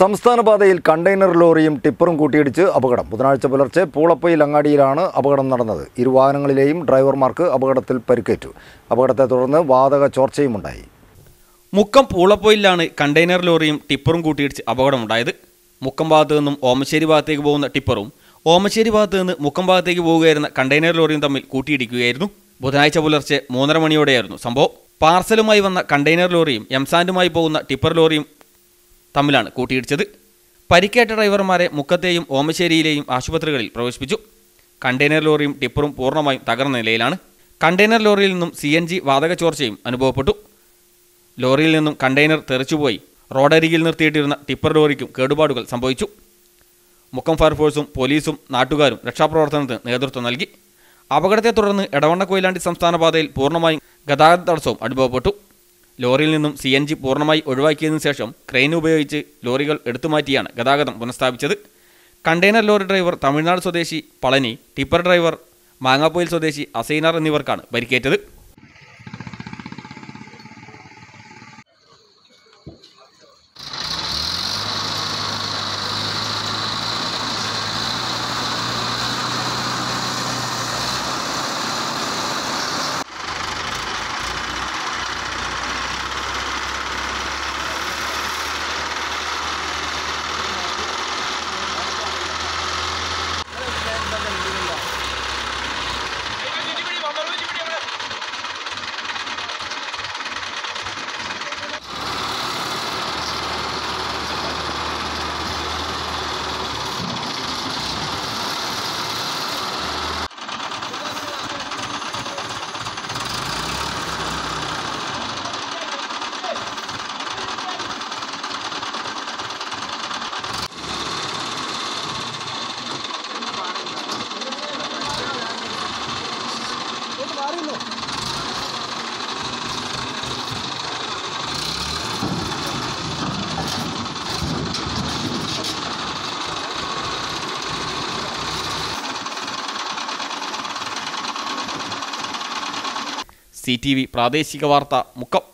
സംസ്ഥാന പാതയിൽ കണ്ടെയ്നർ ലോറിയും ടിപ്പറും കൂട്ടിയിടിച്ച് അപകടം. ബുധനാഴ്ച പുലർച്ചെ പൂളപ്പൊയിൽ അങ്ങാടിയിലാണ് അപകടം നടന്നത്. ഇരുവാഹനങ്ങളിലെയും ഡ്രൈവർമാർക്ക് അപകടത്തിൽ പരിക്കേറ്റു. അപകടത്തെ തുടർന്ന് വാതക ചോർച്ചയുമുണ്ടായി. മുക്കം പൂളപ്പൊയിലാണ് കണ്ടെയ്നർ ലോറിയും ടിപ്പറും കൂട്ടിയിടിച്ച് അപകടമുണ്ടായത്. മുക്കം ഭാഗത്തു നിന്നും ഓമശ്ശേരി ഭാഗത്തേക്ക് പോകുന്ന ടിപ്പറും ഓമശ്ശേരി ഭാഗത്തു നിന്ന് മുക്കം ഭാഗത്തേക്ക് പോവുകയായിരുന്ന കണ്ടെയ്നർ ലോറിയും തമ്മിൽ കൂട്ടിയിടിക്കുകയായിരുന്നു. ബുധനാഴ്ച പുലർച്ചെ 3:30 മണിയോടെയായിരുന്നു സംഭവം. പാർസലുമായി വന്ന കണ്ടെയ്നർ ലോറിയും എംസാൻഡുമായി പോകുന്ന ടിപ്പർ ലോറിയും തമ്മിലാണ് കൂട്ടിയിടിച്ചത്. പരിക്കേറ്റ ഡ്രൈവർമാരെ മുക്കത്തെയും ഓമശ്ശേരിയിലെയും ആശുപത്രികളിൽ പ്രവേശിപ്പിച്ചു. കണ്ടെയ്നർ ലോറിയും ടിപ്പറും പൂർണ്ണമായും തകർന്ന നിലയിലാണ്. കണ്ടെയ്നർ ലോറിയിൽ നിന്നും CNG വാതക ചോർച്ചയും അനുഭവപ്പെട്ടു. ലോറിയിൽ നിന്നും കണ്ടെയ്നർ തെറിച്ചുപോയി. റോഡരികിൽ നിർത്തിയിട്ടിരുന്ന ടിപ്പർ ലോറിക്കും കേടുപാടുകൾ സംഭവിച്ചു. മുക്കം ഫയർഫോഴ്സും പോലീസും നാട്ടുകാരും രക്ഷാപ്രവർത്തനത്തിന് നേതൃത്വം നൽകി. അപകടത്തെ തുടർന്ന് എടവണ്ണ കൊയിലാണ്ടി സംസ്ഥാന പാതയിൽ പൂർണ്ണമായും ഗതാഗത തടസ്സവും അനുഭവപ്പെട്ടു. ലോറിയിൽ നിന്നും CNG പൂർണ്ണമായി ഒഴിവാക്കിയതിനു ശേഷം ക്രെയിൻ ഉപയോഗിച്ച് ലോറികൾ എടുത്തുമാറ്റിയാണ് ഗതാഗതം പുനഃസ്ഥാപിച്ചത്. കണ്ടെയ്നർ ലോറി ഡ്രൈവർ തമിഴ്നാട് സ്വദേശി പളനി, ടിപ്പർ ഡ്രൈവർ മാങ്ങാപ്പൊയിൽ സ്വദേശി അസൈനാർ എന്നിവർക്കാണ് പരിക്കേറ്റത്. CTV പ്രാദേശിക വാർത്ത മുക്കം.